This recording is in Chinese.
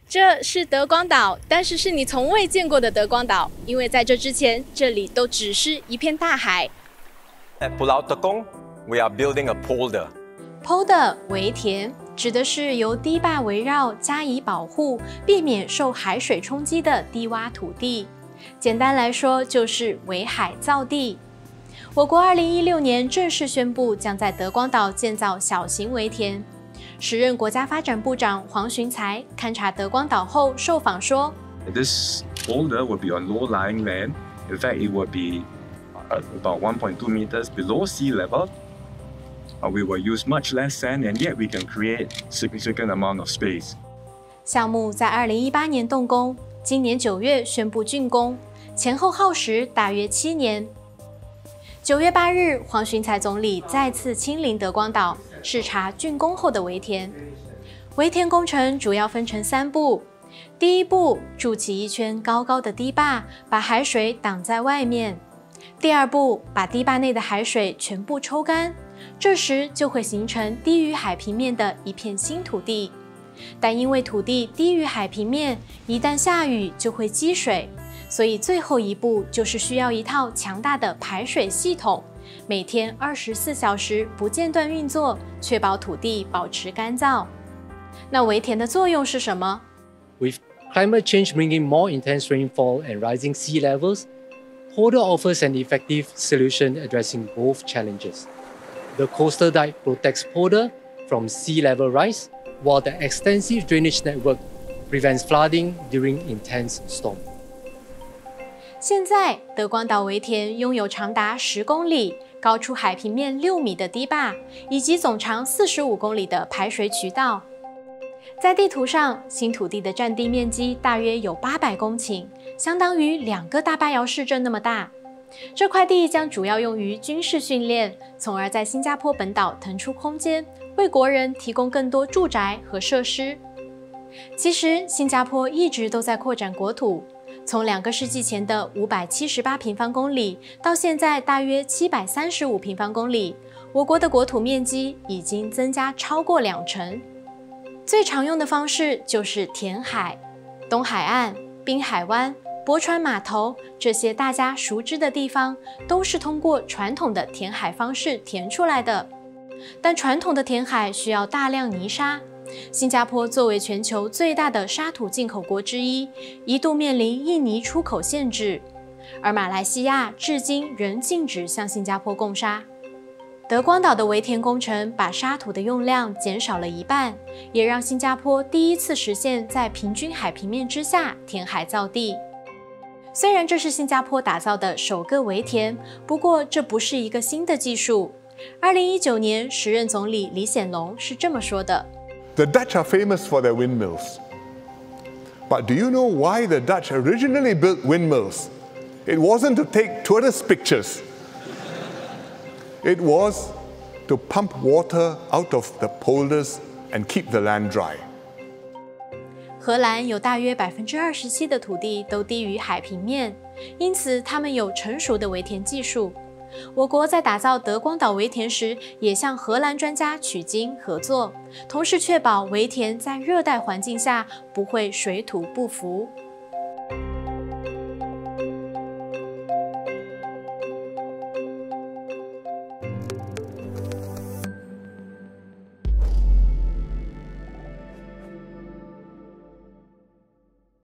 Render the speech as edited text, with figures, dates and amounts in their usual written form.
这是德光岛，但是是你从未见过的德光岛，因为在这之前，这里都只是一片大海。 At Pulau Tekong, we are building a polder. Polder 围田指的是由堤坝围绕加以保护，避免受海水冲击的低洼土地。简单来说，就是围海造地。我国2016年正式宣布将在德光岛建造小型围田。时任国家发展部长黄循才勘察德光岛后受访说 ：“This polder will be on low-lying land. In fact, it will be about 1.2 meters below sea level. We will use much less sand, and yet we can create significant amount of space.” 项目在2018年动工，今年9月宣布竣工，前后耗时大约7年。9月8日，黄循才总理再次亲临德光岛，视察竣工后的围田。围田工程主要分成3步：第一步，筑起一圈高高的堤坝，把海水挡在外面；第二步，把堤坝内的海水全部抽干，这时就会形成低于海平面的一片新土地。但因为土地低于海平面，一旦下雨就会积水，所以最后一步就是需要一套强大的排水系统，每天24小时不间断运作，确保土地保持干燥。那围田的作用是什么？ With climate change bringing more intense rainfall and rising sea levels, polder offers an effective solution addressing both challenges. The coastal dike protects polder from sea level rise, while the extensive drainage network prevents flooding during intense storm. 现在，德光岛围田拥有长达10公里、高出海平面6米的堤坝，以及总长45公里的排水渠道。在地图上，新土地的占地面积大约有800公顷，相当于2个大巴窑市镇那么大。这块地将主要用于军事训练，从而在新加坡本岛腾出空间，为国人提供更多住宅和设施。其实，新加坡一直都在扩展国土，从2个世纪前的578平方公里，到现在大约735平方公里，我国的国土面积已经增加超过2成。最常用的方式就是填海，东海岸、滨海湾、泊船码头这些大家熟知的地方，都是通过传统的填海方式填出来的。但传统的填海需要大量泥沙，新加坡作为全球最大的沙土进口国之一，一度面临印尼出口限制，而马来西亚至今仍禁止向新加坡供沙。德光岛的围田工程把沙土的用量减少了1半，也让新加坡第一次实现在平均海平面之下填海造地。虽然这是新加坡打造的首个围田，不过这不是一个新的技术。2019年，时任总理李显龙是这么说的 ：“The Dutch are famous for their windmills. But do you know why the Dutch originally built windmills? It wasn't to take tourist pictures. It was to pump water out of the polders and keep the land dry.” 荷兰有大约27%的土地都低于海平面，因此他们有成熟的围田技术。我国在打造德光岛围田时，也向荷兰专家取经合作，同时确保围田在热带环境下不会水土不服。